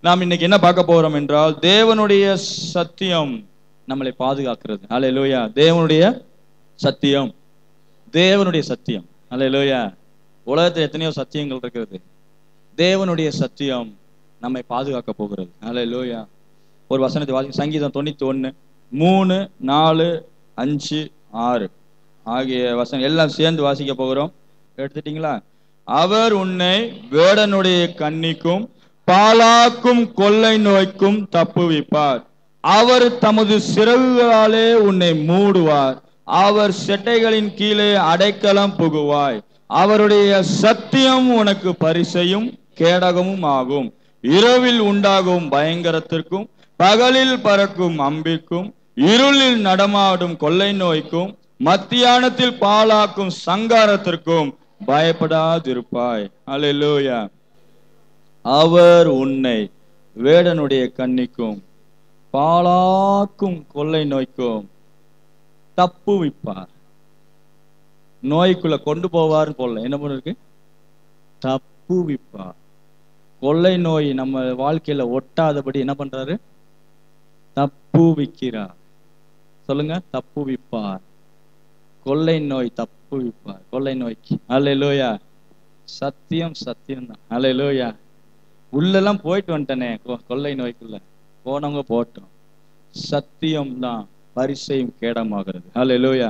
நாம் இன்னைக்கு என்ன பார்க்க போறோம் என்றால், தேவனுடைய சத்தியம் நம்மளை பாதுகாக்கிறது. அல்லேலூயா. தேவனுடைய சத்தியம், தேவனுடைய சத்தியம். அல்லேலூயா. உலகத்தில் எத்தனையோ சத்தியங்கள் இருக்கிறது. தேவனுடைய சத்தியம் நம்மை பாதுகாக்க போகிறது. அல்லேலூயா. ஒரு வசனத்தை வாசி. சங்கீதம் 91 3 4 5 6 ஆகிய வசனம் எல்லாம் சேர்ந்து வாசிக்க போகிறோம். எடுத்துட்டீங்களா? அவர் உன்னை வேடனுடைய கண்ணிக்கும் பாலாக்கும் கொள்ளை நோய்க்கும் தப்புவிப்பார். அவர் தமது சிறகுகளாலே உன்னை மூடுவார். அவர் செட்டைகளின் கீழே அடைக்கலம் புகுவாய். அவருடைய சத்தியம் உனக்கு பரிசையும் கேடகமும் ஆகும். இரவில் உண்டாகும் பயங்கரத்திற்கும் பகலில் பறக்கும் அம்பிற்கும் இருளில் நடமாடும் கொள்ளை நோய்க்கும் மத்தியானத்தில் பாலாக்கும் சங்காரத்திற்கும் பயப்படாதிருப்பாய். அல்லேலூயா. அவர் உன்னை வேடனுடைய கண்ணிக்கும் பாலாக்கும் கொள்ளை நோய்க்கும் தப்புவிப்பார். நோய்க்குள்ள கொண்டு போவார்னு போடல, என்ன பண்ணிருக்கு? தப்புவிப்பார். கொள்ளை நோய் நம்ம வாழ்க்கையில ஒட்டாதபடி என்ன பண்றாரு? தப்புவிக்கிறார். சொல்லுங்க, தப்புவிப்பார். கொள்ளை நோய் தப்புவிப்பார். கொள்ளை நோய்க்கு. அல்லேலூயா. சத்தியம் சத்தியம் தான். அல்லேலூயா. உள்ளெல்லாம் போயிட்டு வந்துட்டனே கொள்ளை நோய்க்குள்ள, போனவங்க போட்டோம். சத்தியம் தான் பரிசையும் கேடமாகிறது. அல்லேலூயா.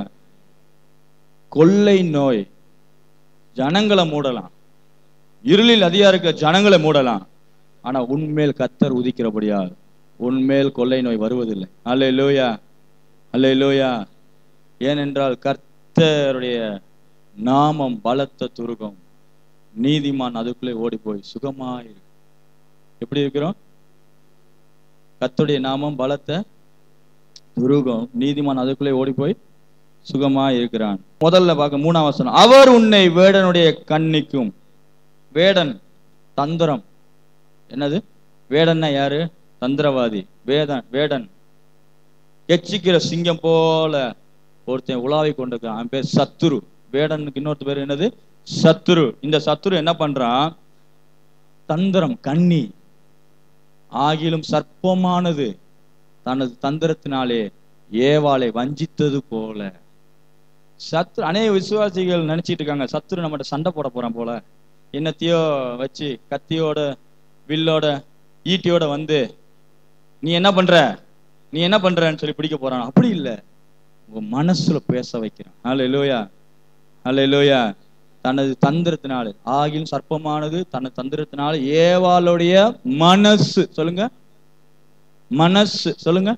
கொள்ளை நோய் ஜனங்களை மூடலாம், இருளில் அதிகாரிக்க ஜனங்களை மூடலாம். ஆனா உன்மேல் கர்த்தர் உதிக்கிறபடியால் உன்மேல் கொள்ளை நோய் வருவதில்லை. அல்லேலூயா. அல்லேலூயா. ஏனென்றால் கர்த்தருடைய நாமம் பலத்த துருகம், நீதிமான் அதுக்குள்ளே ஓடி போய் சுகமாயிரு. எப்படி இருக்கிறோம்? கர்த்தருடைய நாமம் பலத்த துருகம், நீதிமான் அதுக்குள்ளே ஓடி போய் சுகமாய் இருக்கிறான். முதல்ல பார்க்க 3ஆம் வசனம். அவர் உன்னை வேடனுடைய கண்ணிக்கும். வேடன் தந்திரம். என்னது வேடன்னா? யாரு? தந்திரவாதி. வேடன் எச்சிக்கிற சிங்கம் போல ஒருத்தன் உலாவி கொண்டிருக்கான். அவன் பேர் சத்துரு. வேடனுக்கு இன்னொருத்த பேர் என்னது? சத்துரு. இந்த சத்துரு என்ன பண்றான்? தந்திரம். கண்ணி ஆகிலும் சர்ப்பமானது தனது தந்திரத்தினாலே ஏவாளை வஞ்சித்தது போல. சத்துரு அநேக விசுவாசிகள் நினைச்சிட்டு இருக்காங்க, சத்துரு நம்மகிட்ட சண்டை போட போறான் போல, என்னத்தையோ வச்சு கத்தியோட வில்லோட ஈட்டியோட வந்து நீ என்ன பண்ற நீ என்ன பண்றன்னு சொல்லி பிடிக்க போறான். அப்படி இல்லை, உங்க மனசுல பேச வைக்கிறான். அல்லேலூயா. அல்லேலூயா. தனது தந்திரத்தினால ஆகிலும் சர்ப்பமானது தனது தந்திரத்தினால ஏவாளுடைய மனசு. சொல்லுங்க, மனசு. சொல்லுங்க,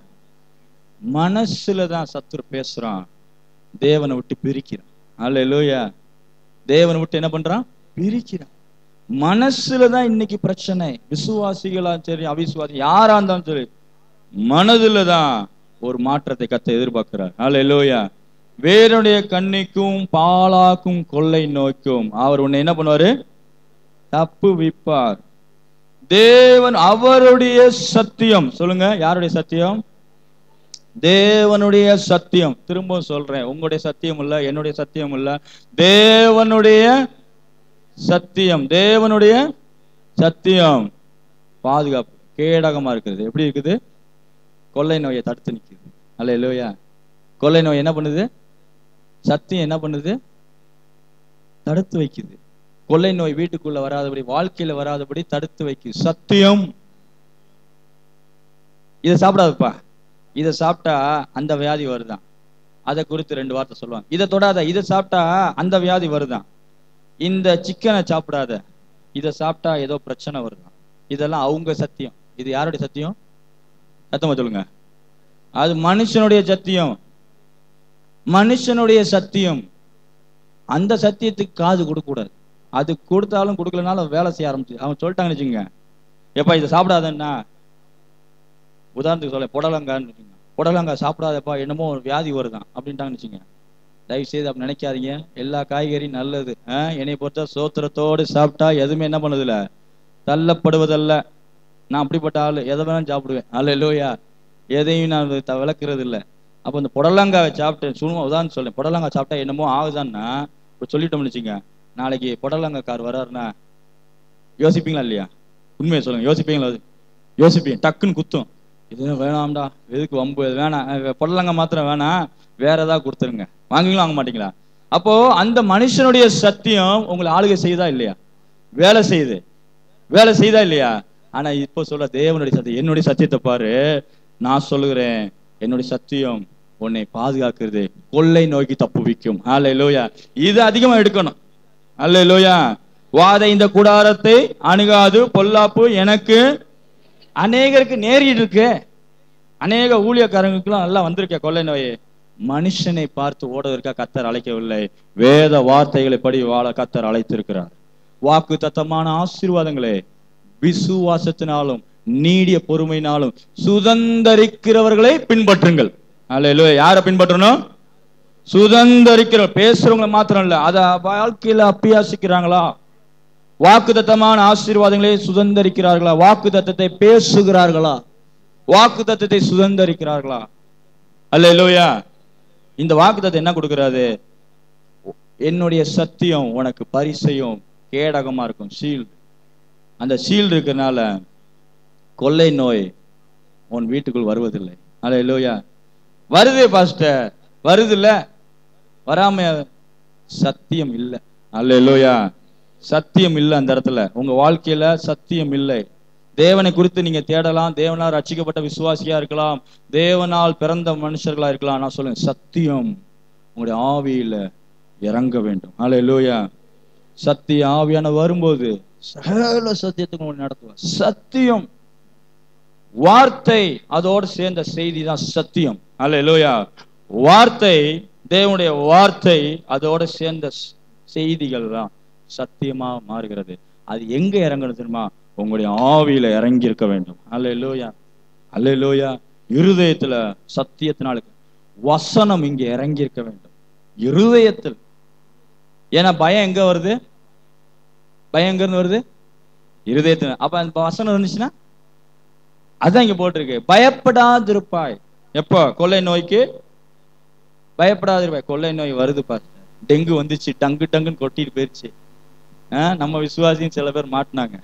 மனசுல தான் சத்துரு பேசுறான். தேவனை விட்டு பிரிக்கிறான். அல்லேலூயா. தேவனை விட்டு என்ன பண்றான்? பிரிக்கிறான். மனசுலதான் இன்னைக்கு பிரச்சனை. விசுவாசிகளா சரி அவிசுவாசி யாரா இருந்தாலும் சரி, மனதுல தான் ஒரு மாற்றத்தை கர்த்தர் எதிர்பார்க்கிறார். அல்லேலூயா. வேறனுடைய கண்ணிக்கும் பாலாக்கும் கொள்ளை நோய்க்கும் அவர் உன்னை என்ன பண்ணுவாரு? தப்புவிப்பார். தேவன் அவருடைய சத்தியம். சொல்லுங்க, யாருடைய சத்தியம்? தேவனுடைய சத்தியம். திரும்ப சொல்றேன், உங்களுடைய சத்தியம் இல்ல, என்னுடைய சத்தியம் இல்ல, தேவனுடைய சத்தியம். தேவனுடைய சத்தியம் பாதுகாப்பு கேடகமா இருக்குது. எப்படி இருக்குது? கொள்ளை நோயை தடுத்து நிற்குது. அல்லேலூயா. கொள்ளை நோய் என்ன பண்ணுது? சத்தியம் என்ன பண்ணுது? தடுத்து வைக்குது. கொள்ளை நோய் வீட்டுக்குள்ள வராதபடி, வாழ்க்கையில வராதபடி தடுத்து வைக்குது சத்தியம். இதை சாப்பிடாதுப்பா, இதை சாப்பிட்டா அந்த வியாதி வருதான். அதை குறித்து 2 வார்த்தை சொல்லுவாங்க. இதை தொடாத, இதை சாப்பிட்டா அந்த வியாதி வருதான். இந்த சிக்கனை சாப்பிடாத, இதை சாப்பிட்டா ஏதோ பிரச்சனை வருதான். இதெல்லாம் அவங்க சத்தியம். இது யாருடைய சத்தியம்? சத்தமா சொல்லுங்க. அது மனுஷனுடைய சத்தியம். மனுஷனுடைய சத்தியம். அந்த சத்தியத்துக்கு காது கொடுக்க கூடாது. அது கொடுத்தாலும் கொடுக்கலனாலும் வேலை செய்ய ஆரம்பிச்சு. அவங்க சொல்லிட்டாங்கன்னு வச்சுங்க, எப்பா இதை சாப்பிடாதன்னா, உதாரணத்துக்கு சொல்ல புடலங்கான்னு, புடலங்காய் சாப்பிடாதப்பா என்னமோ ஒரு வியாதி வருதான் அப்படின்ட்டாங்கன்னு வச்சுங்க. தயவு செய்து அப்படி நினைக்காதீங்க. எல்லா காய்கறியும் நல்லது. என்னை பொறுத்த சோத்திரத்தோடு சாப்பிட்டா எதுவுமே என்ன பண்ணுதில்ல, தள்ளப்படுவதல்ல. நான் அப்படிப்பட்ட ஆளு, எதை வேணாலும் சாப்பிடுவேன். அல்லேலூயா. எதையும் நான் விளக்குறது இல்லை. அப்போ இந்த புடலங்காய் சாப்பிட்டேன், சும்மா உதாரணம் சொல்லேன், புடலங்காய் சாப்பிட்டா என்னமோ ஆகுதான்னா இப்போ சொல்லிட்டோம்னு வச்சுங்க, நாளைக்கு புடலங்காய் கார் வர்றாருன்னா யோசிப்பீங்களா இல்லையா? உண்மையை சொல்லுங்க, யோசிப்பீங்களா? யோசிப்பீங்க, டக்குன்னு குத்தும். இது வேணாம்டா, எதுக்கு வம்பு, வேணாம், பொடலங்க மாத்திரம் வேணாம், வேற ஏதாவது கொடுத்துருங்க. வாங்குவீங்களா வாங்க மாட்டீங்களா? அப்போ அந்த மனுஷனுடைய சத்தியம் உங்களை ஆளுகை செய்யுதா இல்லையா? வேலை செய்யுது, வேலை செய்தா இல்லையா? ஆனா இப்போ சொல்ற தேவனுடைய சத்தியம், என்னுடைய சத்தியத்தை பாரு, நான் சொல்லுகிறேன், என்னுடைய சத்தியம் உன்னை பாதுகாக்கிறது, கொள்ளை நோக்கி தப்புவிக்கும். அல்லேலூயா. இது அதிகமா எடுக்கணும். அல்லேலூயா. வாதை இந்த கூடாரத்தை அணுகாது, பொல்லாப்பு எனக்கு. அநேகருக்கு நேரிட்டு இருக்கு, அநேக ஊழியக்காரங்களுக்குலாம் நல்லா வந்திருக்க கொள்ளை நோய். மனுஷனை பார்த்து ஓடுவதற்கா கர்த்தர் அழைக்கவில்லை, வேத வார்த்தைகளை படி வாழ கர்த்தர் அழைத்திருக்கிறார். வாக்கு தத்தமான ஆசீர்வாதங்களே விசுவாசத்தினாலும் நீடிய பொறுமையினாலும் சுதந்தரிக்கிறவர்களை பின்பற்றுங்கள். அல்லேலூயா. யாரை பின்பற்றணும்? சுதந்தரிக்கிற. பேசுறவங்களை மாத்திரம் இல்ல, அத வாழ்க்கையில அபியாசிக்கிறாங்களா? வாக்கு தத்தமான ஆசீர்வாதங்களை சுதந்தரிக்கிறார்களா? வாக்கு தத்தத்தை பேசுகிறார்களா? வாக்கு தத்தத்தை சுதந்தரிக்கிறார்களா? அல்லேலூயா. இந்த வாக்கு தத்தம் என்ன கொடுக்கிறாரு? என்னுடைய சத்தியம் உனக்கு பரிசையும் கேடகமா இருக்கும், ஷீல்டு. அந்த ஷீல்டு இருக்கிறதுனால கொள்ளை நோய் உன் வீட்டுக்குள் வருவதில்லை. அல்லேலூயா. வருது பாஸ்டர், வருது இல்ல, வராம சத்தியம் இல்லை. அல்லேலூயா. சத்தியம் இல்லை அந்த இடத்துல, உங்க வாழ்க்கையில சத்தியம் இல்லை. தேவனை குறித்து நீங்க தேடலாம், தேவனால் ரட்சிக்கப்பட்ட விசுவாசியா இருக்கலாம், தேவனால் பிறந்த மனுஷர்களா இருக்கலாம். நான் சொல்லுங்க, சத்தியம் உங்களுடைய ஆவியில இறங்க வேண்டும். அல்லேலூயா. சத்திய ஆவியான வரும்போது சகல சத்தியத்துக்கு உங்களை நடத்துவார். சத்தியம் வார்த்தை அதோடு சேர்ந்த செய்தி தான் சத்தியம். அல்லேலூயா. வார்த்தை, தேவனுடைய வார்த்தை அதோட சேர்ந்த செய்திகள் தான் சத்தியமா மாறுகிறது. அது எங்க இறங்கணும் தெரியுமா? உங்களுடைய ஆவியில இறங்கி இருக்க வேண்டும். அல்லேலூயா. அல்லேலூயா. இருதயத்துல சத்தியத்தினால வசனம் இங்க இறங்கி இருக்க வேண்டும், இருதயத்தில். ஏன்னா பயம் எங்க வருது? பயம் எங்க இருந்து வருது? இருதயத்துல. அப்ப அந்த வசனம் இருந்துச்சுன்னா அதான் இங்க போட்டிருக்கு, பயப்படாதிருப்பாய். எப்போ? கொள்ளை நோய்க்கு பயப்படாதிருப்பாய். கொள்ளை நோய் வருது பாரு, டெங்கு வந்துச்சு, டங்கு டங்குன்னு கொட்டிட்டு போயிருச்சு. நம்ம விசுவாசியும் சில பேர் மாட்டினாங்க.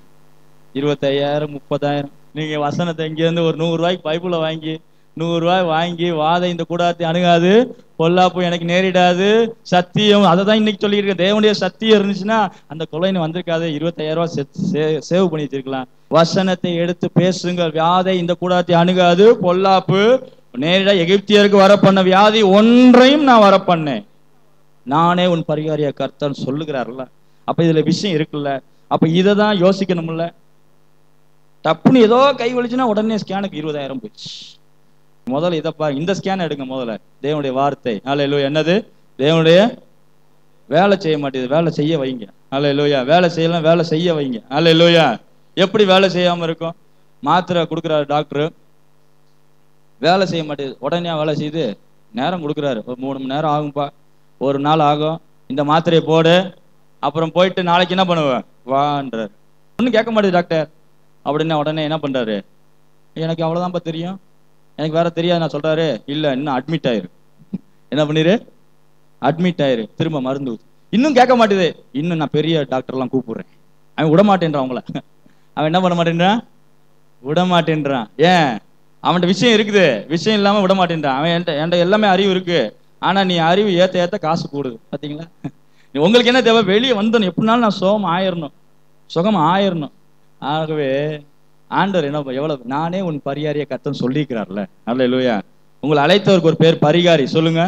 25,000 30,000. நீங்க வசனத்தை இங்க இருந்து ஒரு 100 ரூபாய்க்கு பைபிள வாங்கி 100 ரூபாய் வாங்கி, வாதை இந்த கூடாரத்தை அணுகாது, பொல்லாப்பு எனக்கு நேரிடாது, சத்தியம், அதை தான் இன்னைக்கு சொல்லியிருக்கேன். தேவனுடைய சத்தியம் இருந்துச்சுன்னா அந்த கொள்ளைன்னு வந்திருக்காது. 25,000 ரூபாய் சேவ் பண்ணி வச்சிருக்கலாம். வசனத்தை எடுத்து பேசுங்கள். வியாதை இந்த கூடாரத்தை அணுகாது, பொல்லாப்பு நேரிட எகிப்தியருக்கு வர பண்ண வியாதி ஒன்றையும் நான் வர பண்ணேன், நானே உன் பரிகாரிய கர்த்தன் சொல்லுகிறார்ல. அப்ப இதுல விஷயம் இருக்குல்ல. அப்ப இதை தான் யோசிக்கணும்ல. டப்புன்னு ஏதோ கை வலிச்சுன்னா உடனே ஸ்கேனுக்கு 20,000 போயிடுச்சு. முதல்ல இதை பாருங்க, இந்த ஸ்கேன் எடுங்க முதல்ல. தேவனுடைய வார்த்தை. அல்லேலூயா. என்னது? தேவனுடைய வேலை செய்ய மாட்டேங்குது, வேலை செய்ய வைங்க. அல்லேலூயா. வேலை செய்யலாம், வேலை செய்ய வைங்க. அல்லேலூயா. எப்படி வேலை செய்யாம இருக்கும்? மாத்திரை கொடுக்குறாரு டாக்டர், வேலை செய்ய மாட்டேங்குது. உடனே வேலை செய்து நேரம் கொடுக்குறாரு, ஒரு 3 மணி நேரம் ஆகும்பா, ஒரு நாள் ஆகும், இந்த மாத்திரையை போடு, அப்புறம் போயிட்டு நாளைக்கு என்ன பண்ணுவேன் வான்றாரு. ஒன்றும் கேட்க மாட்டேது டாக்டர். அப்படின்னா உடனே என்ன பண்றாரு? எனக்கு அவ்வளவுதான்ப்பா தெரியும், எனக்கு வேற தெரியாது நான் சொல்றாரு. இல்ல, இன்னும் அட்மிட் ஆயிரு. என்ன பண்ணிரு? அட்மிட் ஆயிரு. திரும்ப மருந்து ஊத்து. இன்னும் கேட்க மாட்டேது. இன்னும் நான் பெரிய டாக்டர்லாம் கூப்பிடுறேன். அவன் விட மாட்டேன்றான் அவங்கள. அவன் என்ன பண்ண மாட்டேன்றான்? விட மாட்டேன்றான். ஏன்? அவன்கிட்ட விஷயம் இருக்குது, விஷயம் இல்லாம விட மாட்டேன்றான். அவன் என்கிட்ட எல்லாமே அறிவு இருக்கு, ஆனா நீ அறிவு ஏத்த ஏத்த காசு கூடுது. பாத்தீங்களா? உங்களுக்கு என்ன தேவை? வெளியே வந்தணும், எப்படினாலும் நான் சுகம் ஆயிரணும். ஆகவே ஆண்டவர் என்ன, எவ்வளவு, நானே உன் பரிகாரிய கர்த்தன் சொல்லிக்கிறார்ல. அல்லேலூயா. உங்களை அழைத்தவருக்கு ஒரு பேர் பரிகாரி. சொல்லுங்க,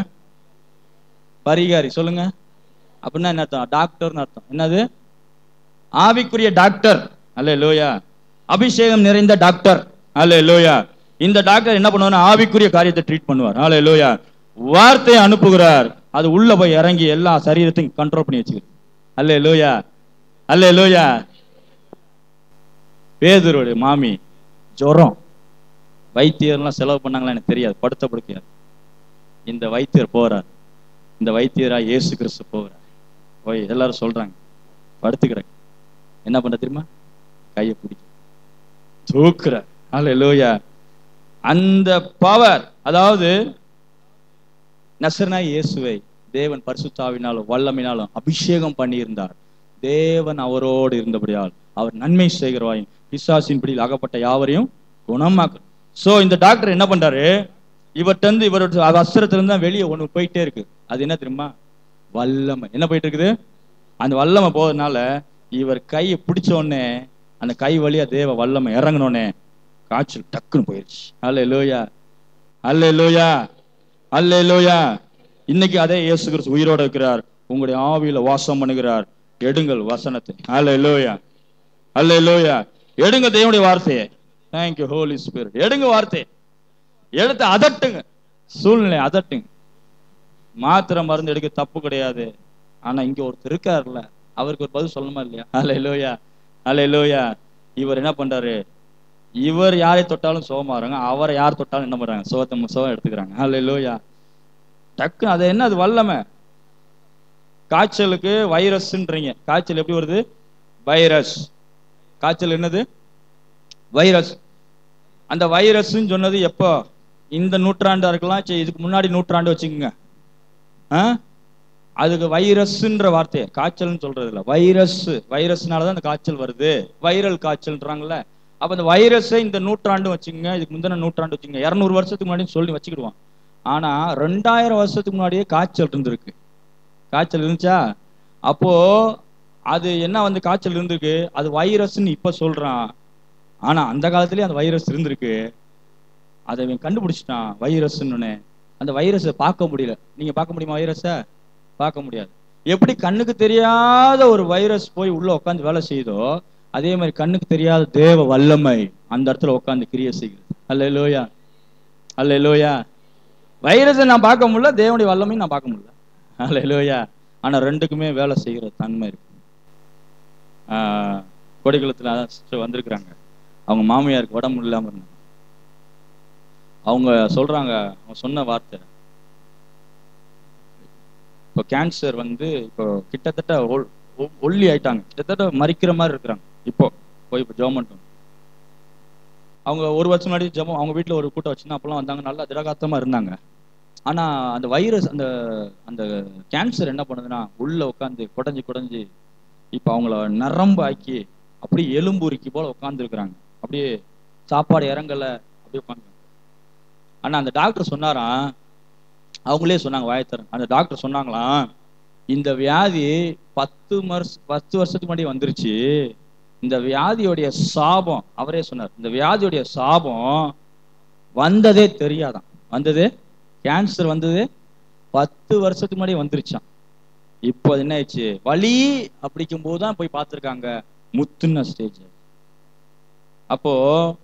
பரிகாரி சொல்லுங்க. அப்படின்னா என்ன அர்த்தம்? டாக்டர்னு அர்த்தம். என்னது? ஆவிக்குரிய டாக்டர். அல்லேலூயா. அபிஷேகம் நிறைந்த டாக்டர். அல்லேலூயா. இந்த டாக்டர் என்ன பண்ணுவார்? ஆவிக்குரிய காரியத்தை ட்ரீட் பண்ணுவார். அல்லேலூயா. வார்த்தையை அனுப்புகிறார், அது உள்ள போய் இறங்கி எல்லா சரீரத்தையும் கண்ட்ரோல் பண்ணி வச்சுக்கிறது. அல்லேலூயா. அல்லேலூயா. பேதுருடைய மாமி ஜுரம், வைத்தியர்லாம் செலவு பண்ணாங்களா எனக்கு தெரியாது, படுத்த படுக்கையாது. இந்த வைத்தியர் போறார், இந்த வைத்தியரா இயேசு கிறிஸ்து போகிறார். போய் எல்லாரும் சொல்றாங்க படுத்துக்கிற, என்ன பண்ற தெரியுமா? கையை பிடிக்க தூக்குற. அல்லேலூயா. அந்த பவர், அதாவது நசரேனாகிய இயேசுவை தேவன் பரிசுத்தாவினாலும் வல்லமையினாலும் அபிஷேகம் பண்ணியிருந்தார். தேவன் அவரோடு இருந்தபடியால் அவர் நன்மை செய்கிறவாயும் பிசாசின் பிடியில் அகப்பட்ட யாவரையும் குணமாக்கும். சோ இந்த டாக்டர் என்ன பண்றாரு, இவர்கிட்ட இருந்து இவரோட வஸ்திரத்துல இருந்து தான் வெளியே ஒண்ணு போயிட்டே இருக்கு. அது என்ன தெரியுமா? வல்லமை. என்ன போயிட்டு இருக்குது? அந்த வல்லமை போறதுனால இவர் கையை பிடிச்ச உடனே அந்த கை வழியா தேவ வல்லமை இறங்கினோடனே காய்ச்சல் டக்குன்னு போயிடுச்சு. அல்லேலூயா, அல்லேலூயா, அல்லேலூயா. இன்னைக்கு அதே இயேசு கிறிஸ்து உயிரோட இருக்கிறார், உங்களுடைய ஆவியில வாசம் பண்ணுகிறார். எடுங்கள் வசனத்தை. அல்லேலூயா, அல்லேலூயா. எடுங்க தேவனுடைய வார்த்தையை. Thank you Holy Spirit. எடுங்க வார்த்தை, எடுத்து அதட்டுங்க, சூழ்நிலை அதட்டுங்க. மாத்திரை மருந்து எடுக்க தப்பு கிடையாது. ஆனா இங்க ஒருத்தர் இருக்காருல்ல, அவருக்கு ஒரு பதில் சொல்லணுமா இல்லையா? அல்லேலூயா, அல்லேலூயா. இவர் என்ன பண்றாரு, இவர் யாரை தொட்டாலும் சுகமாறாங்க, அவரை யார் தொட்டாலும் என்ன பண்றாங்க, சுகம் எடுத்துக்கிறாங்க. அல்லேலூயா. டக்கு அது என்ன, அது வல்லமை. காய்ச்சலுக்கு வைரஸ்ன்றீங்க, காய்ச்சல் எப்படி வருது? வைரஸ். காய்ச்சல் என்னது? வைரஸ். அந்த வைரஸ் சொன்னது எப்போ? இந்த நூற்றாண்டா இருக்கலாம், இதுக்கு முன்னாடி நூற்றாண்டு வச்சுக்கோங்க. அதுக்கு வைரஸ்ன்ற வார்த்தையை காய்ச்சல்னு சொல்றது இல்ல, வைரஸ். வைரஸ்னாலதான் அந்த காய்ச்சல் வருது, வைரல் காய்ச்சல்ன்றாங்கல்ல. அப்ப அந்த வைரஸை இந்த நூற்றாண்டு வச்சுக்கோங்க, இதுக்கு முந்தின நூற்றாண்டு வச்சுக்கோங்க, 200 வருஷத்துக்கு முன்னாடி சொல்லி வச்சுக்கிடுவான். ஆனா 2000 வருஷத்துக்கு முன்னாடியே காய்ச்சல் இருந்திருக்கு. காய்ச்சல் இருந்துச்சா? அப்போ அது என்ன வந்து காய்ச்சல் இருந்திருக்கு, அது வைரஸ்ன்னு இப்ப சொல்றான். ஆனா அந்த காலத்திலேயே அந்த வைரஸ் இருந்திருக்கு. அதை கண்டுபிடிச்சிட்டான் வைரஸ்ன்னு. அந்த வைரஸை பார்க்க முடியல. நீங்க பார்க்க முடியுமா வைரஸை? பார்க்க முடியாது. எப்படி கண்ணுக்கு தெரியாத ஒரு வைரஸ் போய் உள்ள உட்காந்து வேலை செய்யுதோ, அதே மாதிரி கண்ணுக்கு தெரியாத தேவ வல்லமை அந்த இடத்துல உட்காந்து கிரியை செய்கிறது. அல்லேலூயா, அல்லேலூயா. வைரஸை நான் பார்க்க முடியல, தேவனுடைய வல்லமையும் நான் பார்க்க முடியல. அல்லேலூயா. ஆனா ரெண்டுக்குமே வேலை செய்கிற தன்மை இருக்கு. கொடைக்குளத்துல வந்திருக்கிறாங்க, அவங்க மாமியாருக்கு உடம்பு இல்லாம இருந்தாங்க. அவங்க சொல்றாங்க, அவங்க சொன்ன வார்த்தை, இப்போ கேன்சர் வந்து இப்போ கிட்டத்தட்ட ஒல்லி ஆயிட்டாங்க, கிட்டத்தட்ட மறிக்கிற மாதிரி இருக்கிறாங்க. இப்போ ஜெபம். அவங்க ஒரு வருஷம் முன்னாடி ஜெபம், அவங்க வீட்டுல ஒரு கூட்டம் வச்சுன்னா அப்பெல்லாம் வந்தாங்க, நல்லா திடகாத்தமா இருந்தாங்க. ஆனா அந்த வைரஸ், அந்த அந்த கேன்சர் என்ன பண்ணுதுன்னா உள்ள உட்காந்து குடஞ்சி இப்ப அவங்கள நரம்பு ஆக்கி அப்படியே எலும்புரிக்கி போல உட்கார்ந்து இருக்கிறாங்க. அப்படியே சாப்பாடு இறங்கல, அப்படியே உட்காந்து. ஆனா அந்த டாக்டர் சொன்னாராம், அவங்களே சொன்னாங்க வாயத்தரன், அந்த டாக்டர் சொன்னாங்களாம், இந்த வியாதி 10 வருஷத்துக்கு முன்னாடி வந்துருச்சு. இந்த வியாதியோடைய சாபம், அவரே சொன்னார், இந்த வியாதியோடைய சாபம் வந்ததே தெரியாதான். வந்தது கேன்சர் வந்தது 10 வருஷத்துக்கு முன்னாடி வந்துருச்சான். இப்போ என்ன ஆயிடுச்சு, வலி அப்படிக்கும் போதுதான் போய் பார்த்திருக்காங்க, முத்துன ஸ்டேஜ். அப்போ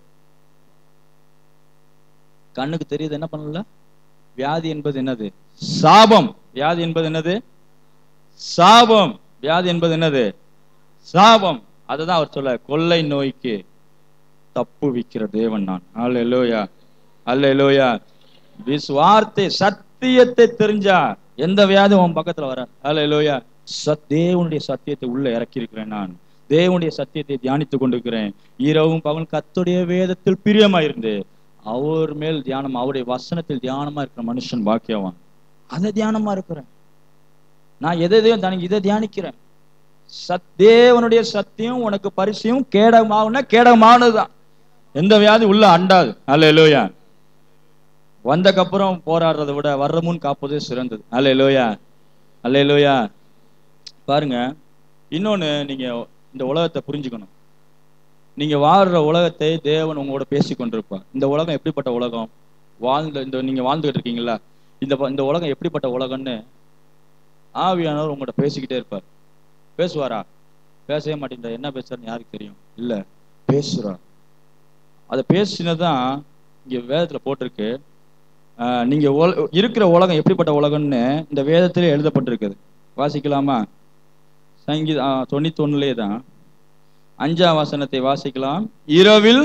கண்ணுக்கு தெரியுது, என்ன பண்ணல. வியாதி என்பது என்னது? சாபம். வியாதி என்பது என்னது? சாபம். வியாதி என்பது என்னது? சாபம். அதுதான் அவர் சொல்ல, கொள்ளை நோய்க்கு தப்புவிக்கிற தேவன் நான். அல்லேலூயா, அல்லேலூயா. வார்த்தை சத்தியத்தை தெரிஞ்சா எந்த வியாதி உன் பக்கத்துல வர. அல்லேலூயா. தேவனுடைய சத்தியத்தை உள்ள இறக்கி இருக்கிறேன் நான். தேவனுடைய சத்தியத்தை தியானித்துக் கொண்டிருக்கிறேன். இரவும் பகலும் கர்த்தருடைய வேதத்தில் பிரியமாயிருந்து அவர் மேல் தியானம், அவருடைய வசனத்தில் தியானமா இருக்கிற மனுஷன் பாக்கியவான். அதை தியானமா இருக்கிறேன் நான். எதையும் இதை தியானிக்கிறேன். தேவனுடைய சத்தியம் உனக்கு பரிசையும் கேடகமாகுன்னா கேடகமானதுதான். எந்த வியாதி உள்ள அண்டாது. அல்லேலூயா. வந்தக்கப்புறம் போராடுறதை விட வர்ற முன் காப்பதே சிறந்தது. அல்லேலூயா, அல்லேலூயா. பாருங்க, இன்னொன்னு, நீங்க இந்த உலகத்தை புரிஞ்சுக்கணும். நீங்க வாழ்ற உலகத்தை தேவன் உங்களோட பேசி கொண்டிருப்பார். இந்த உலகம் எப்படிப்பட்ட உலகம், நீங்க வாழ்ந்துகிட்டு இருக்கீங்களா, இந்த உலகம் எப்படிப்பட்ட உலகம்னு ஆவியானவர் உங்கள்கிட்ட பேசிக்கிட்டே இருப்பார். பேசுவாரா? பேசவே மாட்டேங்கிற. என்ன பேசுறாருன்னு யாருக்கு தெரியும்? இல்ல, பேசுறார். அதை பேசினதான் இங்க வேதத்துல போட்டிருக்கு. நீங்க இருக்கிற உலகம் எப்படிப்பட்ட உலகம்னு இந்த வேதத்திலே எழுதப்பட்டிருக்குது. வாசிக்கலாமா? சங்கீதம் 91 தான் 5ஆம் வசனத்தை வாசிக்கலாம். இரவில்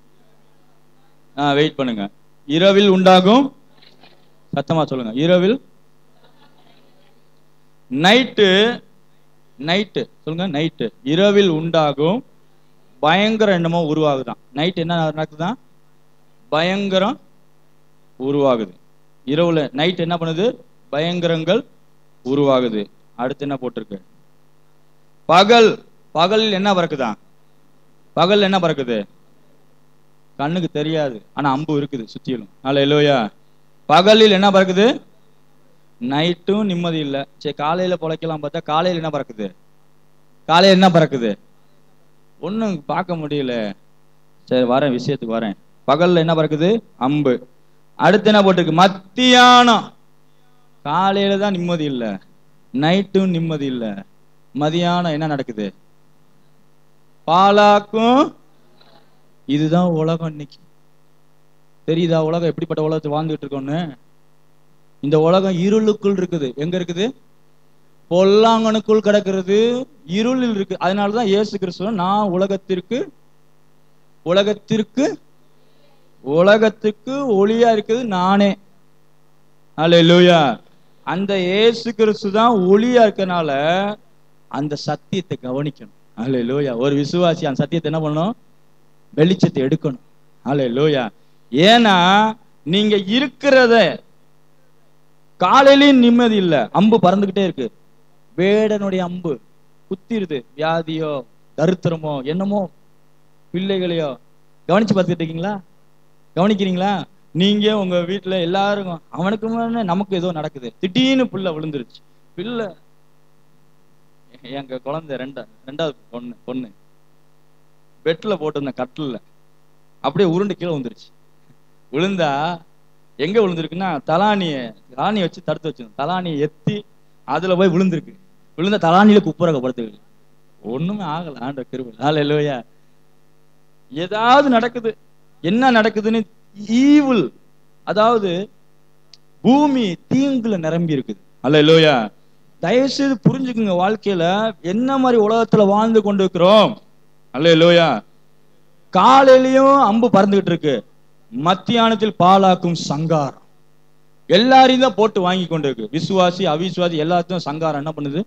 வெயிட் பண்ணுங்க. இரவில் உண்டாகும், சத்தமா சொல்லுங்க, இரவில் நைட்டு சொல்லுங்க, நைட்டு இரவில் உண்டாகும் பயங்கர என்னமோ உருவாகுதான். நைட் என்ன நடக்குதான்? பயங்கரம் உருவாகுது. இரவுல நைட் என்ன பண்ணுது? பயங்கரங்கள் உருவாகுது. அடுத்து என்ன போட்டிருக்கு? பகல் என்ன பறக்குதான்? பகல் என்ன பறக்குது? கண்ணுக்கு தெரியாது, ஆனா அம்பு இருக்குது சுத்திலும். அல்லேலூயா. பகலில் என்ன பறக்குது? நைட்டும் நிம்மதி இல்லை. சரி, காலையில பொழைக்கலாம் பார்த்தா காலையில் என்ன பறக்குது? காலையில் என்ன பறக்குது? ஒன்றும் பார்க்க முடியல. சரி, வரேன், விஷயத்துக்கு வரேன். பகல்ல என்ன பறக்குது? அம்பு. அடுத்து என்ன போட்டிருக்கு? மத்தியானம். காலையில தான் நிம்மதி இல்லை, நைட்டும் நிம்மதி இல்லை, மதியானம் என்ன நடக்குது? பாலாக்கும். இதுதான் உலகம் இன்னைக்கு. தெரியுதா உலகம் எப்படிப்பட்ட உலகத்தை வாழ்ந்துட்டு இருக்கோன்னு? இந்த உலகம் இருளுக்குள் இருக்குது. எங்க இருக்குது? பொல்லாங்கனுக்குள் கிடக்கிறது, இருளில் இருக்கு. அதனாலதான் இயேசு கிறிஸ்துவ நான் உலகத்திற்கு ஒளியா இருக்குது நானே. அல்லேலூயா. அந்த இயேசு கிறிஸ்து தான் ஒளியா இருக்கனால அந்த சத்தியத்தை கவனிக்கணும். அல்லேலூயா. ஒரு விசுவாசி அந்த சத்தியத்தை என்ன பண்ணணும்? வெளிச்சத்தை எடுக்கணும். அல்லேலூயா. ஏன்னா நீங்க இருக்கிறத காலையிலயும் நிம்மதி இல்லை, அம்பு பறந்துகிட்டே இருக்கு. வேடனுடைய அம்பு குத்திருது. வியாதியோ தரித்திரமோ என்னமோ பிள்ளைகளையோ. கவனிச்சு பார்த்துட்டு இருக்கீங்களா? கவனிக்கிறீங்களா? நீங்க உங்க வீட்டுல எல்லாருக்கும் அவனுக்கு நமக்கு ஏதோ நடக்குது. திடீர்னு பிள்ளை விழுந்துருச்சு. பிள்ளை எங்க குழந்தை ரெண்டாவது பொண்ணு பெட்ல போட்டிருந்த கட்டில அப்படியே உருண்டு கீழே விழுந்துருச்சு. விழுந்தா எங்க விழுந்திருக்குன்னா தலானியை வச்சு தடுத்து வச்சிருந்தோம். தலானியை எத்தி அதுல போய் விழுந்திருக்கு. விழுந்த தலானியில குப்புறக்கப்படுத்து. ஒண்ணுமே ஆகல. ஆண்டவர் கிருபை. அல்லேலூயா. ஏதாவது நடக்குது. என்ன நடக்குதுன்னு? ஈவில், அதாவது பூமி தீங்குல நிரம்பி இருக்குது. அல்லேலூயா. தயவு செய்து புரிஞ்சுக்குங்க, வாழ்க்கையில என்ன மாதிரி உலகத்துல வாழ்ந்து கொண்டு இருக்கிறோம். அல்லேலூயா. காலையிலயும் அம்பு பறந்துகிட்டு இருக்கு, மத்தியானத்தில் பாலாக்கும் சங்காரம். எல்லாரையும் தான் போட்டு வாங்கி கொண்டு இருக்கு. விசுவாசி அவிசுவாசி எல்லாத்தையும் சங்காரம் என்ன பண்ணுது?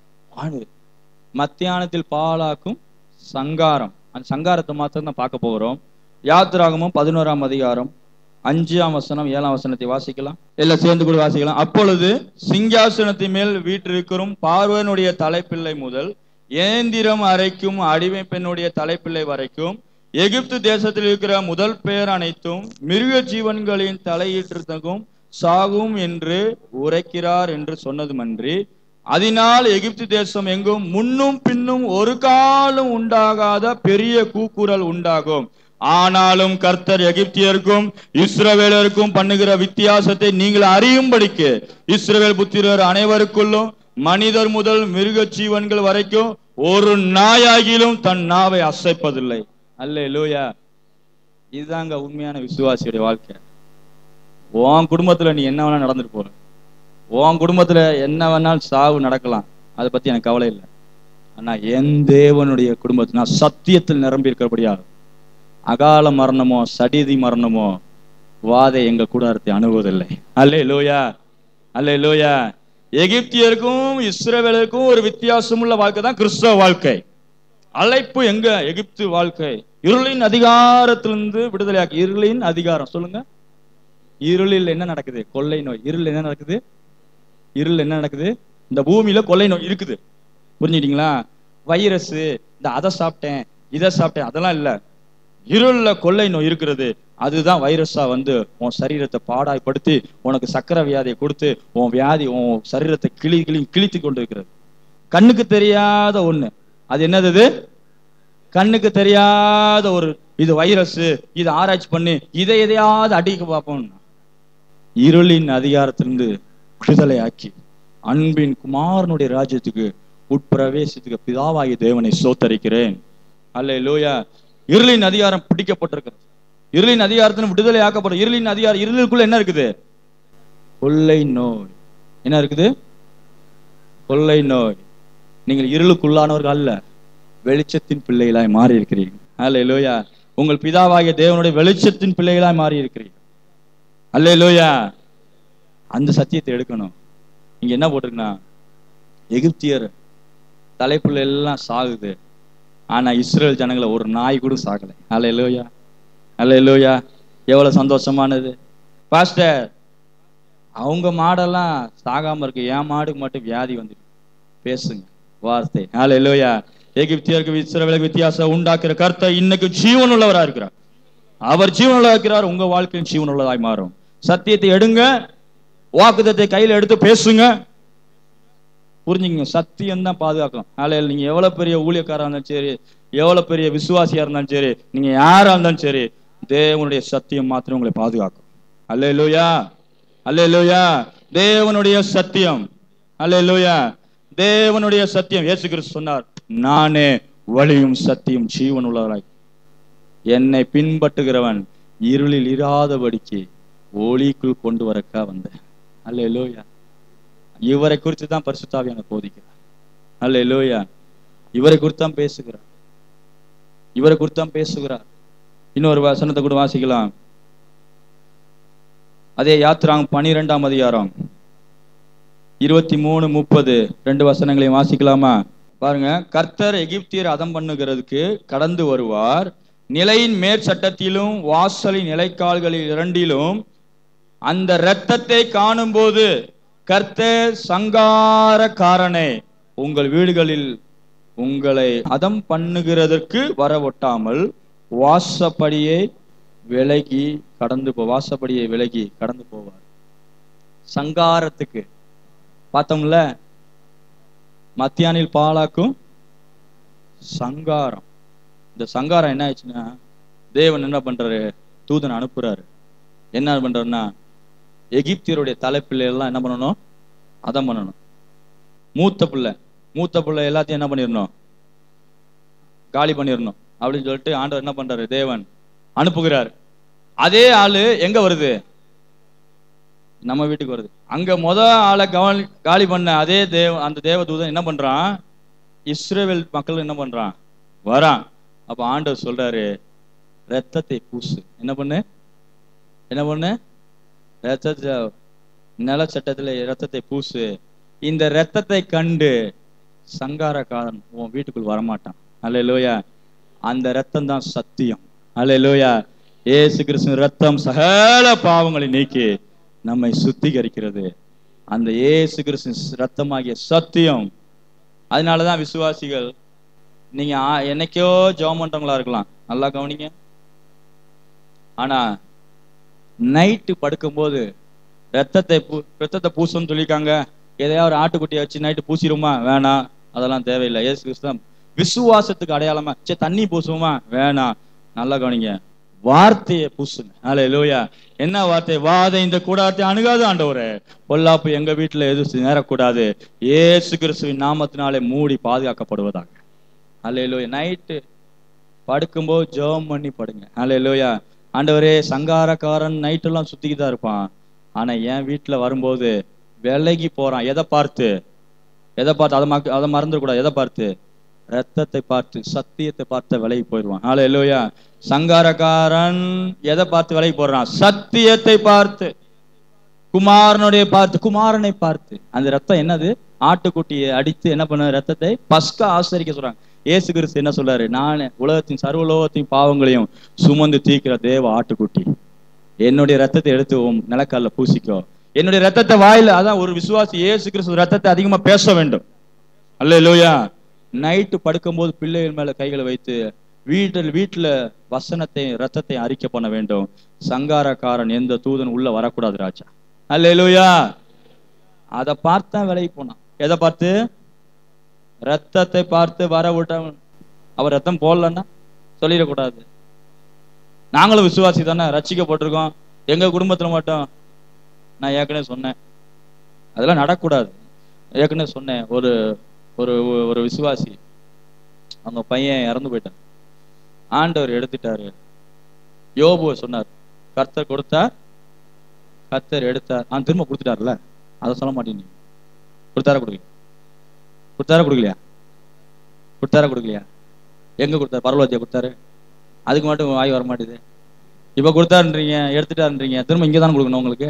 மத்தியானத்தில் பாலாக்கும் சங்காரம். அந்த சங்காரத்தை மாத்திரம் தான் பார்க்க போகிறோம். யாத்திராகமம் 11ஆம் அதிகாரம் 5ஆம் வசனம் 7ஆம் வசனத்தை வாசிக்கலாம். எல்லாம் சேர்ந்து கூட வாசிக்கலாம். அப்பொழுது சிங்காசனத்தின் மேல் வீற்றிருக்கும் பார்வனுடைய தலைப்பிள்ளை முதல் ஏந்திரம் அரைக்கும் அடிமை பெண்ணுடைய தலைப்பிள்ளை வரைக்கும் எகிப்து தேசத்தில் இருக்கிற முதல் பேர் அனைத்தும் மிருக ஜீவன்களின் தலையீட்டுக்கும் சாகும் என்று உரைக்கிறார் என்று சொன்னதுமன்றி, அதனால் எகிப்து தேசம் எங்கும் முன்னும் பின்னும் ஒரு காலம் உண்டாகாத பெரிய கூக்குரல் உண்டாகும். ஆனாலும் கர்த்தர் எகிப்தியருக்கும் இஸ்ரவேலருக்கும் பண்ணுகிற வித்தியாசத்தை நீங்கள் அறியும்படிக்கு இஸ்ரவேல் புத்திரர் அனைவருக்குள்ளும் மனிதர் முதல் மிருக ஜீவன்கள் வரைக்கும் ஒரு நாயாகிலும் தன் நாவை அசைப்பதில்லை. அல்லேலூயா. இதுதாங்க உண்மையான விசுவாசியுடைய வாழ்க்கை. உன் குடும்பத்துல நீ என்ன வேணா நடந்துட்டு போற, உன் குடும்பத்துல என்ன வேணாலும் சாவு நடக்கலாம், அதை பத்தி எனக்கு கவலை இல்லை. ஆனா என் தேவனுடைய குடும்பத்துல நான் சத்தியத்தில் நிரம்பி இருக்கிறபடியா அகால மரணமோ சடிதி மரணமோ வாதை எங்க கூடாரத்தை அணுகுவதில்லை. அல்லேலூயா. அல்லேலூயா. எகிப்தியருக்கும் இஸ்ரவேலுக்கும் ஒரு வித்தியாசமுள்ள வாழ்க்கை தான் கிறிஸ்தவ வாழ்க்கை. அழைப்பு எங்க? எகிப்து வாழ்க்கை. இருளின் அதிகாரத்திலிருந்து விடுதலையாக்கி. இருளின் அதிகாரம் சொல்லுங்க. இருளில் என்ன நடக்குது? கொள்ளை நோய். இருள் என்ன நடக்குது? இருள் என்ன நடக்குது? இந்த பூமியில கொள்ளை நோய் இருக்குது. புரிஞ்சுக்கிட்டீங்களா? வைரஸ், இந்த அதை சாப்பிட்டேன் இதை சாப்பிட்டேன் அதெல்லாம் இல்ல. இருள்ல கொள்ளை நோய் இருக்கிறது. அதுதான் வைரஸா வந்து உன் சரீரத்தை பாடாய்படுத்தி உனக்கு சக்கரை வியாதியை கொடுத்து உன் வியாதி உன் சரீரத்தை கிழித்து கொண்டு இருக்கிறது. கண்ணுக்கு தெரியாத ஒண்ணு. அது என்னது? கண்ணுக்கு தெரியாத ஒரு இது வைரஸ். இதை ஆராய்ச்சி பண்ணி இதை எதையாவது அடிக்க பார்ப்போம். இருளின் அதிகாரத்திலிருந்து விடுதலை ஆக்கி அன்பின் குமாரனுடைய ராஜ்யத்துக்கு உட்பிரவேசத்துக்கு பிதாவாகிய தேவனை சோத்தரிக்கிறேன். அல்லேலூயா. இருளின் அதிகாரம் பிடிக்கப்பட்டிருக்கிறது. இருளின் அதிகாரத்தின் விடுதலை ஆக்கப்படும். இருளின் அதிகாரம், இருளுக்குள்ள என்ன இருக்குது? கொள்ளை நோய். என்ன இருக்குது? கொள்ளை நோய். நீங்கள் இருளுக்குள்ளானவர்கள் அல்ல, வெளிச்சத்தின் பிள்ளைகளாய் மாறி இருக்கிறீர்கள். அல்லேலூயா. உங்கள் பிதாவாகிய தேவனுடைய வெளிச்சத்தின் பிள்ளைகளாய் மாறி இருக்கிறீர்கள். அல்லேலூயா. அந்த சத்தியத்தை எடுக்கணும். இங்க என்ன போட்டிருக்குன்னா, எகிப்தியர் தலைப்புள்ள எல்லாம் சாகுது, ஆனா இஸ்ரேல் ஜனங்களை ஒரு நாய் கூட சாகலை. அல்லேலூயா. அல்லேலூயா. எவ்வளவு சந்தோஷமானது. பாஸ்டர், அவங்க மாடெல்லாம் சாகாம இருக்கு, என் மாடுக்கு மட்டும் வியாதி வந்துட்டு. பேசுங்க வார்த்தை. அல்லேலூயா. எகிப்தியருக்கு இஸ்ரவேலுக்கு வித்தியாசம் உண்டாக்குற கர்த்தர் இன்னைக்கு ஜீவன் உள்ளவரா இருக்கிறார். அவர் ஜீவனுள்ளதா இருக்கிறார், உங்க வாழ்க்கையும் ஜீவனுள்ளதாய் மாறும். சத்தியத்தை எடுங்க, வாக்குத்தத்தை கையில எடுத்து பேசுங்க. புரிஞ்சுங்க, சத்தியம் தான் பாதுகாக்கும். நாளையில நீங்க எவ்வளவு பெரிய ஊழியக்காரா இருந்தாலும் சரி, எவ்வளவு பெரிய விசுவாசியா இருந்தாலும் சரி, நீங்க யாரா இருந்தாலும் சரி, தேவனுடைய சத்தியம் மாத்திரம் உங்களை பாதுகாக்கும். அல்லேலூயா, அல்லேலூயா. தேவனுடைய சத்தியம், அல்லேலூயா. தேவனுடைய சத்தியம். இயேசு கிறிஸ்து சொன்னார், நானே வழியும் சத்தியம் ஜீவன் உள்ளவராய், என்னை பின்பற்றுகிறவன் இருளில் இராதபடிக்கு ஒளிக்குள் கொண்டு வரக்கா வந்தேன். அல்லேலூயா. இவரை குறித்து தான் பரிசுத்த ஆவியானவர் போதிக்கிறார். அல்லேலூயா. இவரை குறித்து தான் பேசுகிறார், இவரை குறித்து தான் பேசுகிறார். இன்னொரு வசனத்தை கூட வாசிக்கலாம். அதே யாத்திராகம் 12ஆம் அதிகாரம் 23, 30 2 வசனங்களையும் வாசிக்கலாமா? பாருங்க. கர்த்தர் எகிப்தியர் அதம் பண்ணுகிறதுக்கு கடந்து வருவார், நிலையின் மேற்சட்டத்திலும் வாசலின் நிலைக்கால்களில் இரண்டிலும் அந்த இரத்தத்தை காணும் போது கர்த்தர் சங்காரக்காரனை உங்கள் வீடுகளில் உங்களை அதம் பண்ணுகிறதற்கு வர ஒட்டாமல் வாசப்படியை விலகி கடந்து வாசப்படியை விலகி கடந்து போவார். சங்காரத்துக்கு பார்த்தோம்ல, மத்தியானில் பாலாக்கும் சங்காரம். இந்த சங்காரம் என்ன ஆயிடுச்சுன்னா, தேவன் என்ன பண்றாரு, தூதன் அனுப்புறாரு. என்ன பண்றாருன்னா, எகிப்தியருடைய தலைப்பிள்ளை எல்லாம் என்ன பண்ணணும், அதம் பண்ணணும். மூத்த பிள்ளை எல்லாத்தையும் என்ன பண்ணிடணும், காலி பண்ணிடணும் அப்படின்னு சொல்லிட்டு ஆண்டவர் என்ன பண்றாரு, தேவன் அனுப்புகிறார். அதே ஆளு எங்க வருது, நம்ம வீட்டுக்கு வருது. அங்க ஆளை காலி பண்ண அதே அந்த தேவதூதன் என்ன பண்றான், இஸ்ரவேல் மக்கள் என்ன பண்றான், வரான். அப்ப ஆண்டவர் சொல்றாரு, ரத்தத்தை பூசு. என்ன பண்ணு ரத்தத்தை, நில சட்டத்துல ரத்தத்தை பூசு. இந்த ரத்தத்தை கண்டு சங்காரக்காரன் உன் வீட்டுக்குள் வரமாட்டான். அல்லேலூயா. அந்த ரத்தம் தான் சத்தியம். அல்லேலூயா. இயேசு கிறிஸ்து ரத்தம் சகல பாவங்களை நீக்கி நம்மை சுத்திகரிக்கிறது. அந்த இயேசு கிறிஸ்து ரத்தமாகிய சத்தியம். அதனாலதான் விசுவாசிகள், நீங்க என்னைக்கோ ஜெபம் பண்றவங்களா இருக்கலாம், நல்லா கவனிங்க. ஆனா நைட்டு படுக்கும்போது ரத்தத்தை பூசணும்னு சொல்லியிருக்காங்க. எதையாவது ஒரு ஆட்டுக்குட்டியை வச்சு நைட்டு பூசிடுமா? வேணாம், அதெல்லாம் தேவையில்லை. இயேசு கிறிஸ்து விசுவாசத்துக்கு அடையாளமா. சரி, தண்ணி பூசுவோமா? வேணாம். நல்லா கவனிங்க, வார்த்தையை பூசுங்க. அல்லேலூயா. என்ன வார்த்தை? வாதை இந்த கூடாரத்தை அணுகாது ஆண்டவரே, பொல்லாப்பு எங்க வீட்டுல எது நேரக்கூடாது, இயேசு கிறிஸ்துவின் நாமத்தினாலே மூடி பாதுகாக்கப்படுவதாக. அல்லேலூயா. நைட்டு படுக்கும்போது ஜெபம் பண்ணி படுங்க. அல்லேலூயா. ஆண்டவரே, சங்காரக்காரன் நைட்டெல்லாம் சுத்திக்கிட்டு தான் இருப்பான், ஆனா என் வீட்டுல வரும்போது விலகி போறான். எதை பார்த்து அதை மறந்துடக்கூடாது. எதை பார்த்து? ரத்தத்தை பார்த்து, சத்தியத்தை பார்த்து விலகி போயிடுவான். அல்லேலூயா. சங்காரக்காரன் எதை பார்த்து விலகி போடுறான்? சத்தியத்தை பார்த்து, குமாரனை பார்த்து. அந்த ரத்தம் என்னது? ஆட்டுக்குட்டியை அடித்து என்ன பண்ண, ரத்தத்தை பஸ்கா ஆசரிக்க சொல்றாங்க. இயேசு கிறிஸ்து என்ன சொல்றாரு? நான் உலகத்தின் சர்வலோகத்தின் பாவங்களையும் சுமந்து தீர்க்கிற தேவ ஆட்டுக்குட்டி, என்னுடைய ரத்தத்தை எடுத்து நிலக்கால பூசிக்கோ. என்னுடைய ரத்தத்தை வாயில, அதான் ஒரு விசுவாசி இயேசு கிறிஸ்து ரத்தத்தை அதிகமா பேச வேண்டும். அல்லேலூயா. நைட்டு படுக்கும்போது பிள்ளைகள் மேல கைகளை வைத்து வீட்டுல வசனத்தை ரத்தத்தை அறிக்கை பண்ண வேண்டும். சங்காரக்காரன் எந்த தூதன் உள்ள வரக்கூடாது ராஜா. அல்லேலூயா. அதை பார்த்தா விலகி போனான். எதை பார்த்து? ரத்தத்தை பார்த்து வர விட்ட. அவர் ரத்தம் போடலன்னா சொல்லிடக்கூடாது. நாங்களும் விசுவாசி தானே, ரட்சிக்கப்பட்டிருக்கோம். எங்க குடும்பத்துல மட்டும், நான் ஏற்கனவே சொன்னேன், அதெல்லாம் நடக்கூடாது. ஏற்கனவே சொன்னேன், ஒரு ஒரு ஒரு விசுவாசி, அவங்க பையன் இறந்து போயிட்டான். ஆண்டவர் எடுத்துட்டாரு. யோபுவை சொன்னார், கர்த்தர் கொடுத்தார், கர்த்தர் எடுத்தார். திரும்ப கொடுத்துட்டார்ல, அதை சொல்ல மாட்டேங்க. கொடுத்தாரா எங்க கொடுத்தாரு? பரலோகத்தையா கொடுத்தாரு? அதுக்கு மட்டும் வாய் வர மாட்டேது. இப்ப கொடுத்தாருன்றீங்க, எடுத்துட்டாருன்றீங்க, திரும்ப இங்கதான் கொடுக்கணும். உங்களுக்கு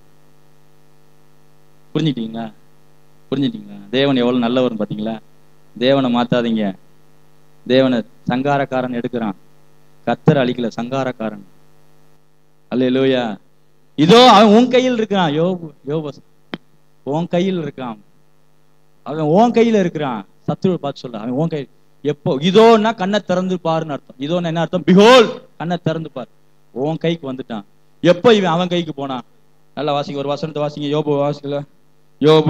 புரிஞ்சுட்டீங்களா? தேவன் எவ்வளவு நல்லவர் பாத்தீங்களா? தேவனை மாத்தாதீங்க. தேவனை சங்காரக்காரன் எடுக்கிறான், கர்த்தர் அழிக்கல, சங்காரக்காரன். அல்லேலூயா. இதோ அவன் உன் கையில் இருக்கிறான். யோபு உன் கையில் இருக்கான். அவன் உன் கையில இருக்கிறான். சத்துருவை பார்த்து சொல்ல, அவன் உன் கையில். எப்போ இதோன்னா கண்ணை திறந்து பாருன்னு அர்த்தம். இதோன்னு என்ன அர்த்தம்? பிஹோல், கண்ணை திறந்து பாரு. உன் கைக்கு வந்துட்டான். எப்ப இவன் அவன் கைக்கு போனான்? நல்லா வாசிங்க, ஒரு வசனத்தை வாசிங்க. யோபு வாசிக்கல, யோபு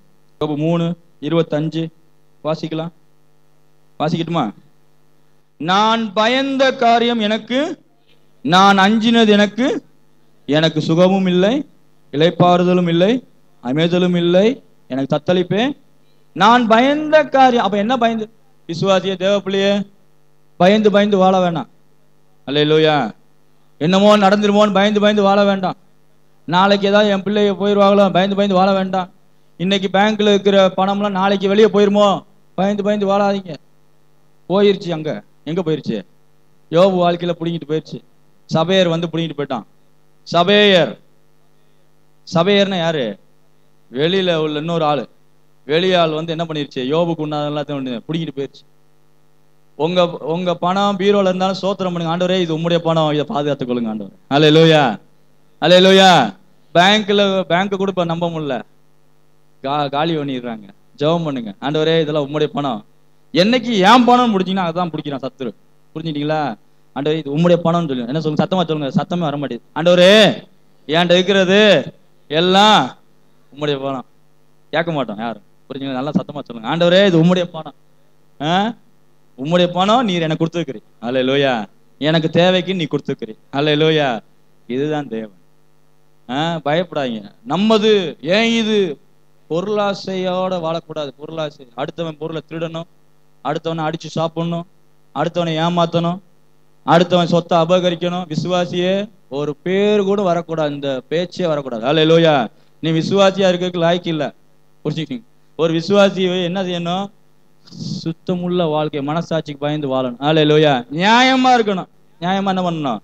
3:25 வாசிக்கலாம். வாசிக்கட்டுமா? நான் பயந்த காரியம் எனக்கு, நான் அஞ்சினது எனக்கு, எனக்கு சுகமும் இல்லை, இளைப்பாறுதலும் இல்லை, அமைதலும் இல்லை, எனக்கு தத்தளிப்பே. நான் பயந்த காரியம். அப்ப என்ன பயந்து? விசுவாசிய தேவப்பிள்ளையே, பயந்து பயந்து வாழ வேண்டாம். அல்லேலூயா. என்னமோ நடந்துருமோன்னு பயந்து பயந்து வாழ வேண்டாம். நாளைக்கு ஏதாவது என் பிள்ளைய போயிடுவாங்களோ பயந்து பயந்து வாழ வேண்டாம். இன்னைக்கு பேங்க்ல இருக்கிற பணம்லாம் நாளைக்கு வெளியே போயிருமோ பயந்து பயந்து வாழாதீங்க. போயிருச்சு. அங்க எங்க போயிருச்சு? யோபு வாழ்க்கையில புடிங்கிட்டு போயிருச்சு. சபையர் வந்து புடிங்கிட்டு போயிட்டான். சபையர், சபையர்னா யாரு? வெளியில உள்ள இன்னொரு ஆளு. வெளியாள் வந்து என்ன பண்ணிருச்சு? யோபுக்கு உண்டாத எல்லாத்தையும் புடிங்கிட்டு போயிருச்சு. உங்க பணம் பீரோல இருந்தாலும் சோத்திரம் பண்ணுங்க, ஆண்டவரே இது உம்முடைய பணம், இதை பாதுகாத்துக் கொள்ளுங்க ஆண்டவர். அல்லேலூயா, அல்லேலூயா. பேங்க் கூட இப்ப நம்ப முடியல, காலி பண்ணிடுறாங்க. ஜெபம் பண்ணுங்க, ஆண்டவரே இதெல்லாம் உம்முடைய பணம். என்னைக்கு ஏன் பணம் முடிச்சீங்கன்னா அதான் பிடிக்கிறான் சத்துரு. புரிஞ்சுட்டீங்களா? ஆண்டவரே இது உம்முடைய பணம்னு சொல்லி என்ன சொல்லுங்க, சத்தமா சொல்லுங்க. சத்தமே வர மாட்டேங்குது. ஆண்டவரே ஏன்ட்ட இருக்கிறது எல்லாம் உம்முடைய பணம். கேட்க மாட்டோம் யாரும். புரிஞ்சுங்களா? நல்லா சத்தமா சொல்லுங்க. ஆண்டவரே இது உம்முடைய பணம், உம்முடைய பணம், நீர் எனக்கு கொடுத்துருக்கிறீ. அல்லேலூயா. எனக்கு தேவைக்கு நீ கொடுத்துருக்கிறீ. அல்லேலூயா. இதுதான் தேவன். பயப்படாதீங்க. நம்மது ஏன் இது பொருளாசையோட வாழக்கூடாது. பொருளாசை, அடுத்தவன் பொருளை திருடணும், அடுத்தவனை அடிச்சு சாப்பிடணும், அடுத்தவனை ஏமாத்தணும், அடுத்தவன் சொத்தை அபகரிக்கணும். விசுவாசியே ஒரு பேர் கூட வரக்கூடாது, இந்த பேச்சே வரக்கூடாது. அல்லேலூயா. நீ விசுவாசியா இருக்கிறதுக்கு லாய்க்கு இல்லை. புரிஞ்சுக்கிங்க. ஒரு விசுவாசியை என்ன செய்யணும்? சுத்தமுள்ள வாழ்க்கை, மனசாட்சிக்கு பயந்து வாழணும். அல்லேலூயா. நியாயமா இருக்கணும். நியாயமா என்ன பண்ணணும்?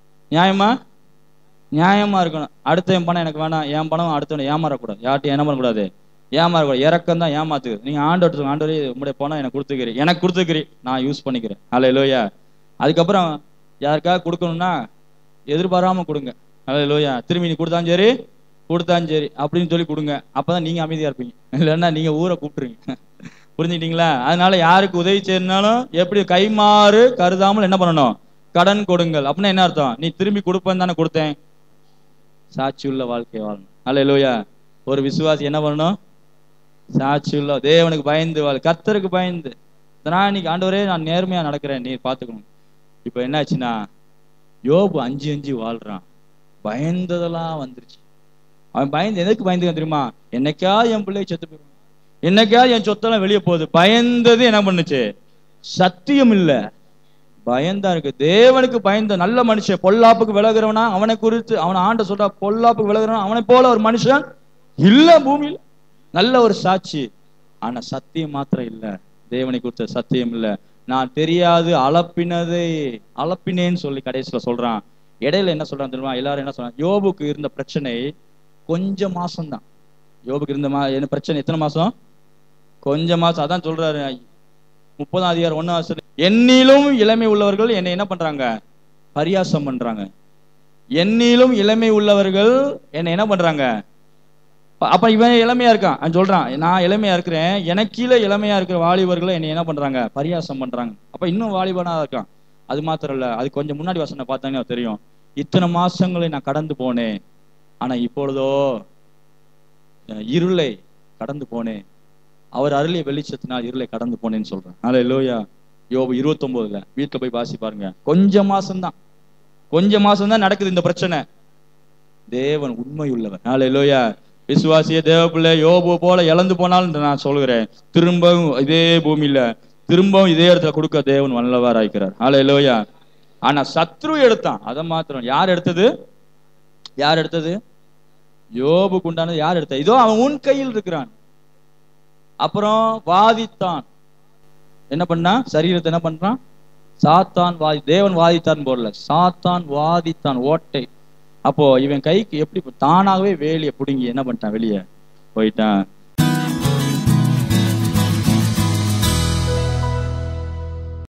நியாயமா இருக்கணும். அடுத்தவன் பணம் எனக்கு வேணாம், என் பணம் அடுத்தவனை ஏமாறக்கூடாது. யார்ட்டையும் என்ன பண்ணக்கூடாது? ஏமாறக்கூடாது. இறக்கம் தான் ஏமாத்துக்கு. நீங்க ஆண்டவர்கிட்ட, ஆண்டவரே உங்களுடைய பணம் எனக்கு கொடுத்துக்கிறீ, எனக்கு கொடுத்துக்கிறீ, நான் யூஸ் பண்ணிக்கிறேன். அல்லேலூயா. அதுக்கப்புறம் யாருக்காக கொடுக்கணும்னா எதிர்பாராம கொடுங்க. அல்லேலூயா. திரும்பி நீ கொடுத்தாலும் சரி அப்படின்னு சொல்லி கொடுங்க. அப்பதான் நீங்க அமைதியா இருப்பீங்க. இல்லைன்னா நீங்க ஊரை கூப்பிட்டுருங்க. புரிஞ்சுக்கிட்டீங்களா? அதனால யாருக்கு உதவி செய்யணும், எப்படி கைமாறு கருதாமல் என்ன பண்ணணும்? கடன் கொடுங்கள். அப்படின்னா என்ன அர்த்தம்? நீ திரும்பி கொடுப்பேன்னு தானே கொடுத்தேன். சாட்சி உள்ள வாழ்க்கை வாழணும். அல்லேலூயா. ஒரு விசுவாசி என்ன பண்ணணும்? சாட்சி உள்ள, தேவனுக்கு பயந்து வாழ், கர்த்தருக்கு பயந்து. இன்னைக்கு ஆண்டவரே நான் நேர்மையா நடக்கிறேன், நீ பாத்துக்கணும். இப்ப என்னாச்சுன்னா யோபு அஞ்சு வாழ்றான். பயந்ததெல்லாம் வந்துருச்சு. அவன் பயந்து எதுக்கு பயந்து தெரியுமா? என்னைக்காவது என் பிள்ளைய செத்து போயிடும், என்னைக்காவது என் சொத்தெல்லாம் வெளியே போகுது. பயந்தது என்ன பண்ணுச்சு? சத்தியம் இல்ல, பயந்தா இருக்கு. தேவனுக்கு பயந்த நல்ல மனுஷன், பொல்லாப்புக்கு விலகிறவனா அவனை குறித்து அவனை ஆண்ட சொல்றா, பொல்லாப்புக்கு விலகிறவனா அவனை போல ஒரு மனுஷன் இல்ல பூமியில். நல்ல ஒரு சாட்சி. ஆனா சத்தியம் மாத்திரம் இல்ல, தேவனை குறித்த சத்தியம் இல்ல. நான் தெரியாது அளப்பினேன்னு சொல்லி கடைசியில சொல்றான். இடையில என்ன சொல்றான் தெரியுமா? எல்லாரும் என்ன சொல்றாங்க? யோபுக்கு இருந்த பிரச்சனை கொஞ்சம் மாசம் தான். யோபுக்கு இருந்த என்ன பிரச்சனை எத்தனை மாசம்? கொஞ்சம் மாசம். அதான் சொல்றாரு 30ஆம் அதிகாரம் 1ஆம் வசனம், என்னிலும் இளமை உள்ளவர்கள் என்னை என்ன பண்றாங்க? பரியாசம் பண்றாங்க. என்னிலும் இளமை உள்ளவர்கள் என்னை என்ன பண்றாங்க? அப்ப இவன் இளமையா இருக்கான் சொல்றான், நான் இளமையா இருக்கிறேன், எனக்கு கீழே இளமையா இருக்கிற வாலிபர்கள் என்னை என்ன பண்றாங்க? பரியாசம் பண்றாங்க. அப்ப இன்னும் வாலிபனா இருக்கான். அது மாத்திரம் இல்ல, அது கொஞ்சம் முன்னாடி வசனம் பார்த்தாங்கன்னா தெரியும். இத்தனை மாசங்களை நான் கடந்து போனேன், ஆனா இப்பொழுதோ இருளை கடந்து போனேன், அவர் அருளிய வெளிச்சத்தினால் இருளை கடந்து போனேன்னு சொல்றேன். அல்லேலூயா. யோபு 29 வீட்டுல போய் வாசி பாருங்க. கொஞ்சம் மாசம்தான் நடக்குது இந்த பிரச்சனை. தேவன் உண்மை உள்ளவர். அல்லேலூயா. விசுவாசிய தேவ பிள்ளை யோபு போல இழந்து போனாலும் நான் சொல்கிறேன், திரும்பவும் இதே பூமியில திரும்பவும் இதே இடத்துல கொடுக்க தேவன் வல்லவராக இருக்கிறார். அல்லேலூயா. ஆனா சத்ரு எடுத்தான், அதை மாத்திரம். யார் எடுத்தது? யோபுக்கு உண்டானது யார் எடுத்த? இதோ அவன் உன் கையில் இருக்கிறான். அப்புறம் வாதித்தான். என்ன பண்ணா? சரீரத்தை என்ன பண்றான்? சாத்தான் தேவன் வாதித்தான் போடல, சாத்தான் வாதித்தான். ஓட்டை. அப்போ இவன் கைக்கு எப்படி தானாகவே வேலியை பிடுங்கி என்ன பண்ணிட்டான்? வெளியே போயிட்டான்.